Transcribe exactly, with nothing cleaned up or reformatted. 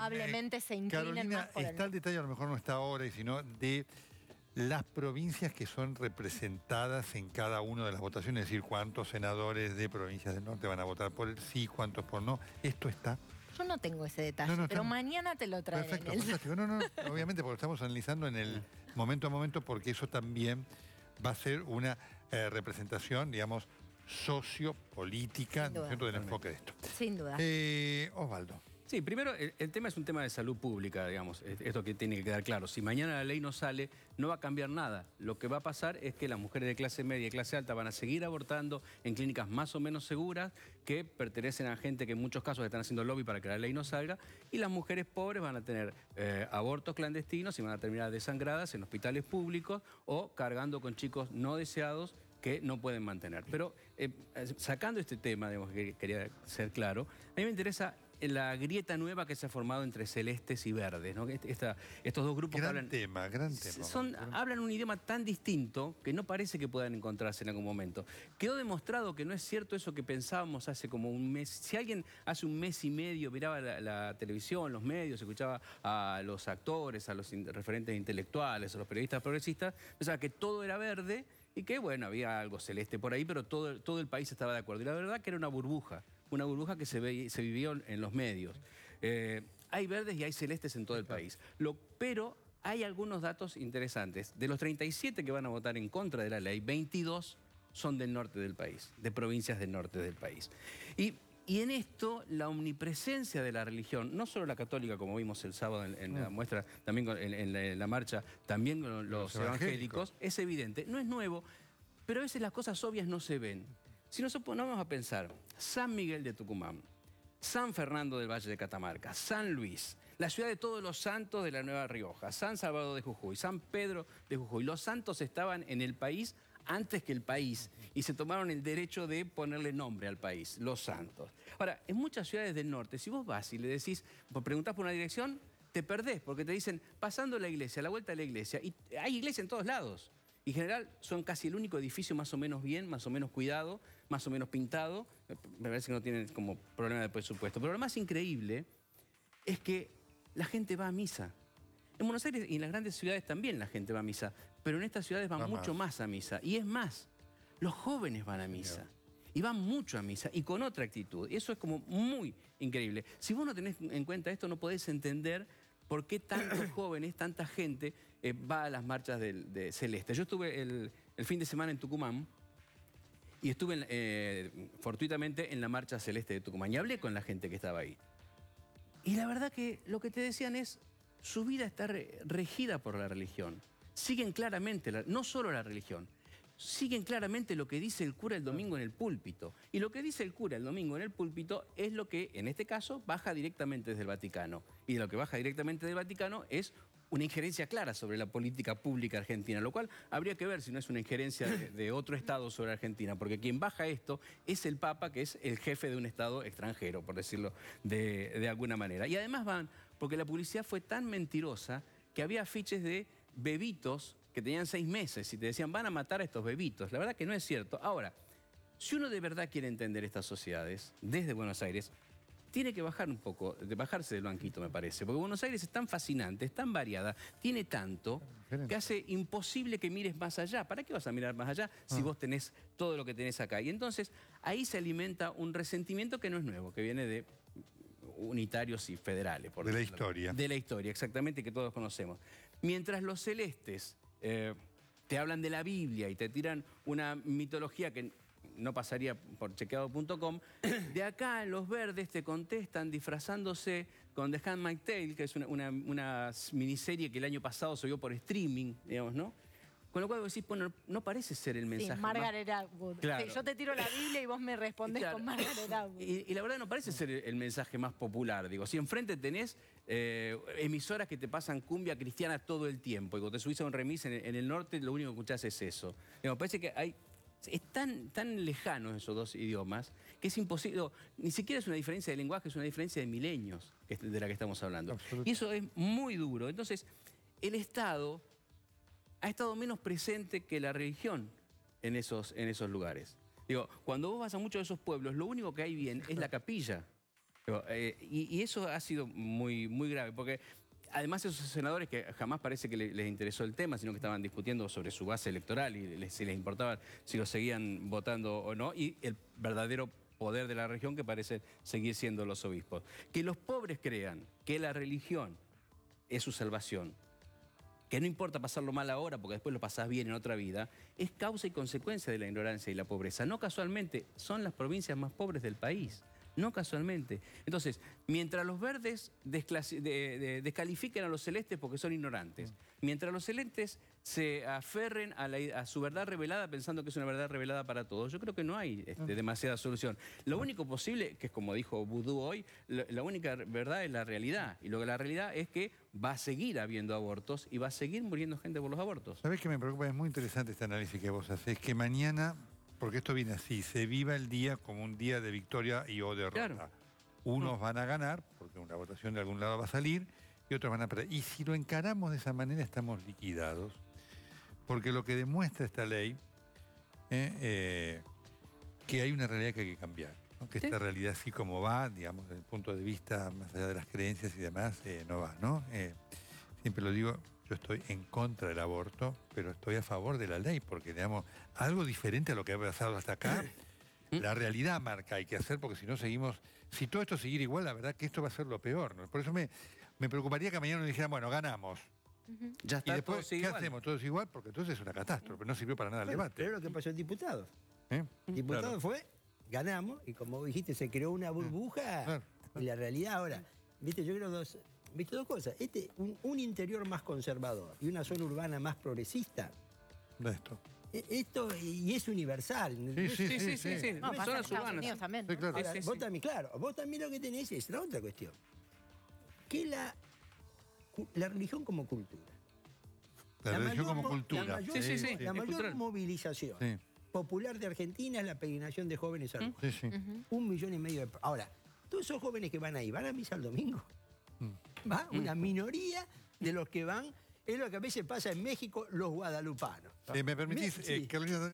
probablemente se inclinen Carolina, más por el... está el detalle, a lo mejor no está ahora, y sino de las provincias que son representadas en cada una de las votaciones, es decir, cuántos senadores de provincias del norte van a votar por el sí, cuántos por no. ¿Esto está? Yo no tengo ese detalle, No, no, pero estamos... mañana te lo traeré. Perfecto, fantástico. No, no, no, obviamente porque lo estamos analizando en el momento a momento, porque eso también va a ser una eh, representación, digamos, sociopolítica, ¿no es cierto?, del enfoque de esto. Sin duda. Eh, Osvaldo. Sí, primero el, el tema es un tema de salud pública, digamos, esto que tiene que quedar claro. Si mañana la ley no sale, no va a cambiar nada. Lo que va a pasar es que las mujeres de clase media y clase alta van a seguir abortando en clínicas más o menos seguras, que pertenecen a gente que en muchos casos están haciendo lobby para que la ley no salga, y las mujeres pobres van a tener eh, abortos clandestinos y van a terminar desangradas en hospitales públicos o cargando con chicos no deseados que no pueden mantener. Pero eh, sacando este tema, digamos, que quería ser claro, a mí me interesa la grieta nueva que se ha formado entre celestes y verdes, ¿no? Esta, estos dos grupos gran hablan... tema, gran tema. Son, hablan un idioma tan distinto que no parece que puedan encontrarse en algún momento. Quedó demostrado que no es cierto eso que pensábamos hace como un mes. Si alguien hace un mes y medio miraba la, la televisión, los medios, escuchaba a los actores, a los referentes intelectuales, a los periodistas progresistas, pensaba que todo era verde y que, bueno, había algo celeste por ahí, pero todo, todo el país estaba de acuerdo. Y la verdad que era una burbuja. Una burbuja que se, ve, se vivió en los medios. Eh, hay verdes y hay celestes en todo el país. Lo, pero hay algunos datos interesantes. De los treinta y siete que van a votar en contra de la ley, veintidós son del norte del país, de provincias del norte del país. Y, y en esto, la omnipresencia de la religión, no solo la católica, como vimos el sábado en, en la muestra, también en, en, la, en la marcha, también los, los evangélicos, evangélicos, es evidente. No es nuevo, pero a veces las cosas obvias no se ven. Si nos ponemos a pensar, San Miguel de Tucumán, San Fernando del Valle de Catamarca, San Luis, la ciudad de todos los santos de la Nueva Rioja, San Salvador de Jujuy, San Pedro de Jujuy, los santos estaban en el país antes que el país y se tomaron el derecho de ponerle nombre al país, los santos. Ahora, en muchas ciudades del norte, si vos vas y le decís, preguntás por una dirección, te perdés porque te dicen, pasando la iglesia, a la vuelta de la iglesia, y hay iglesia en todos lados. Y en general son casi el único edificio más o menos bien, más o menos cuidado, más o menos pintado. Me parece que no tienen como problema de presupuesto. Pero lo más increíble es que la gente va a misa. En Buenos Aires y en las grandes ciudades también la gente va a misa. Pero en estas ciudades van mucho más a misa. Y es más, los jóvenes van a misa. Y van mucho a misa y con otra actitud. Y eso es como muy increíble. Si vos no tenés en cuenta esto, no podés entender por qué tantos jóvenes, tanta gente eh, va a las marchas de, de Celeste. Yo estuve el, el fin de semana en Tucumán y estuve eh, fortuitamente en la marcha Celeste de Tucumán y hablé con la gente que estaba ahí. Y la verdad que lo que te decían es, su vida está re, regida por la religión. Siguen claramente, la, no solo la religión, siguen claramente lo que dice el cura el domingo en el púlpito. Y lo que dice el cura el domingo en el púlpito es lo que, en este caso, baja directamente desde el Vaticano. Y lo que baja directamente del Vaticano es una injerencia clara sobre la política pública argentina, lo cual habría que ver si no es una injerencia de, de otro Estado sobre Argentina, porque quien baja esto es el Papa, que es el jefe de un Estado extranjero, por decirlo de, de alguna manera. Y además van, porque la publicidad fue tan mentirosa que había afiches de bebitos que tenían seis meses y te decían, van a matar a estos bebitos. La verdad que no es cierto. Ahora, si uno de verdad quiere entender estas sociedades, desde Buenos Aires, tiene que bajar un poco, de bajarse del banquito, me parece. Porque Buenos Aires es tan fascinante, es tan variada, tiene tanto, que hace imposible que mires más allá. ¿Para qué vas a mirar más allá si vos tenés todo lo que tenés acá? Y entonces, ahí se alimenta un resentimiento que no es nuevo, que viene de unitarios y federales. Por de la decirlo. historia. De la historia, exactamente, que todos conocemos. Mientras los celestes eh, te hablan de la Biblia y te tiran una mitología que no pasaría por chequeado punto com, de acá los verdes te contestan disfrazándose con The Handmaid's Tale, que es una, una, una miniserie que el año pasado se vio por streaming, digamos, ¿no? Con lo cual vos decís, bueno, no parece ser el mensaje. Sí, Margaret Atwood. Claro. Sí, yo te tiro la Biblia y vos me respondés claro. con Margaret Atwood. Y, y la verdad no parece ser el mensaje más popular. Digo, si enfrente tenés eh, emisoras que te pasan cumbia cristiana todo el tiempo, y cuando te subís a un remis en, en el norte, lo único que escuchás es eso. Digo, parece que hay... Es tan, tan lejano esos dos idiomas que es imposible, no, ni siquiera es una diferencia de lenguaje, es una diferencia de milenios que, de la que estamos hablando. Y eso es muy duro. Entonces, el Estado ha estado menos presente que la religión en esos, en esos lugares. Digo, cuando vos vas a muchos de esos pueblos, lo único que hay bien es la capilla. Pero, eh, y, y eso ha sido muy, muy grave, porque además esos senadores que jamás parece que le- les interesó el tema, sino que estaban discutiendo sobre su base electoral y les, si les importaba si lo seguían votando o no, y el verdadero poder de la región que parece seguir siendo los obispos. Que los pobres crean que la religión es su salvación, que no importa pasarlo mal ahora porque después lo pasás bien en otra vida, es causa y consecuencia de la ignorancia y la pobreza. No casualmente, son las provincias más pobres del país. No casualmente. Entonces, mientras los verdes desclasi- de- de- descalifiquen a los celestes porque son ignorantes, mientras los celestes se aferren a, la- a su verdad revelada pensando que es una verdad revelada para todos, yo creo que no hay este, demasiada solución. Lo único posible, que es como dijo Vudú hoy, la, la única verdad es la realidad. Y lo que la realidad es que va a seguir habiendo abortos y va a seguir muriendo gente por los abortos. ¿Sabés qué me preocupa? Es muy interesante este análisis que vos hacés, que mañana, porque esto viene así, se viva el día como un día de victoria y o derrota. Claro. Unos van a ganar, porque una votación de algún lado va a salir, y otros van a perder. Y si lo encaramos de esa manera, estamos liquidados. Porque lo que demuestra esta ley eh, eh, que hay una realidad que hay que cambiar. ¿No? Que Sí. esta realidad así como va, digamos, desde el punto de vista más allá de las creencias y demás, eh, no va, ¿no? Eh, siempre lo digo, yo estoy en contra del aborto, pero estoy a favor de la ley, porque, digamos, algo diferente a lo que ha pasado hasta acá, la realidad marca, hay que hacer, porque si no seguimos, si todo esto siguiera igual, la verdad que esto va a ser lo peor, ¿no? Por eso me, me preocuparía que mañana nos dijeran, bueno, ganamos. Ya Y está, todo después, sigue ¿qué igual. hacemos? Todos igual, porque entonces es una catástrofe, no sirvió para nada el Bueno, debate. pero es lo que pasó en diputados. ¿Eh? Diputados Claro. fue, ganamos, y como dijiste, se creó una burbuja. Claro, Y la realidad ahora, viste, yo creo dos, viste dos cosas. Este, un, un interior más conservador y una zona urbana más progresista. De esto. e- Esto, y es universal. No es- sí, Sí, sí, sí, sí. No, pasa en Zonas Estados urbanas. Unidos también. Sí, ¿no? claro. Ahora, Sí, sí, vos sí. también, claro, vos también lo que tenés es la otra cuestión. Que la, cu- la religión como cultura. La, religión mayor como mo- cultura. La mayor, Sí, sí, sí. la es mayor cultural. movilización Sí, popular de Argentina es la peregrinación de jóvenes al sí, sí. Un millón y medio de... Ahora, todos esos jóvenes que van ahí, ¿van a misa el domingo? Va una minoría de los que van, es lo que a veces pasa en México, los guadalupanos. Eh, ¿Me permitís, Sí. eh, Carolina?